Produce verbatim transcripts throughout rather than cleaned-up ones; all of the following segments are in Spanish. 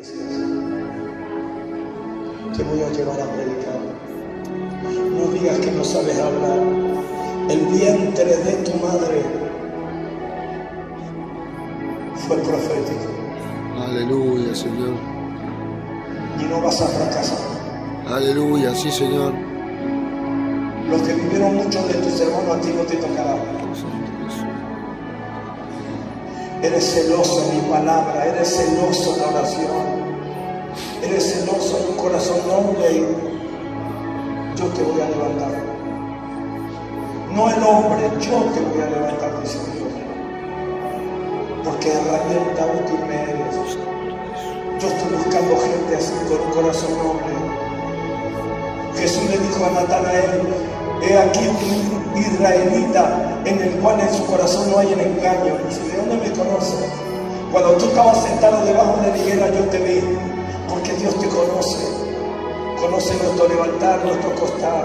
iglesias. Te voy a llevar a predicar. No digas que no sabes hablar. El vientre de tu madre fue profético. Aleluya, Señor. Y no vas a fracasar. Aleluya, sí, Señor. Los que vivieron mucho de tus hermanos, a ti no te tocará. Eres celoso en mi palabra, eres celoso en la oración, eres celoso en un corazón noble. Yo te voy a levantar. No el hombre, yo te voy a levantar, dice Dios. Porque herramienta útil me eres. Yo estoy buscando gente así, con un corazón noble. Jesús le dijo a Natanael: he aquí un israelita en el cual en su corazón no hay el engaño. Dice: ¿de dónde me conoces? Cuando tú estabas sentado debajo de la higuera yo te vi, porque Dios te conoce. Conoce nuestro levantar, nuestro acostar.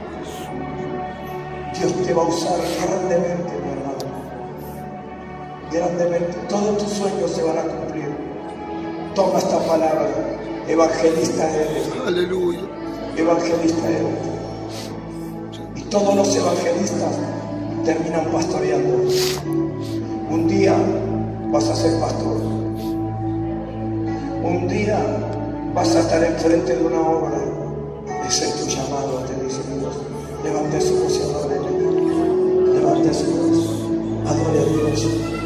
Dios te va a usar grandemente, mi hermano. Grandemente. Todos tus sueños se van a cumplir. Toma esta palabra. Evangelista eres. Aleluya. Evangelista eres. Y todos los evangelistas terminan pastoreando. Un día vas a ser pastor. Un día vas a estar enfrente de una obra. Ese es tu llamado, te dice Dios. Levante su voz y adórele. Levante su voz. Adore a Dios.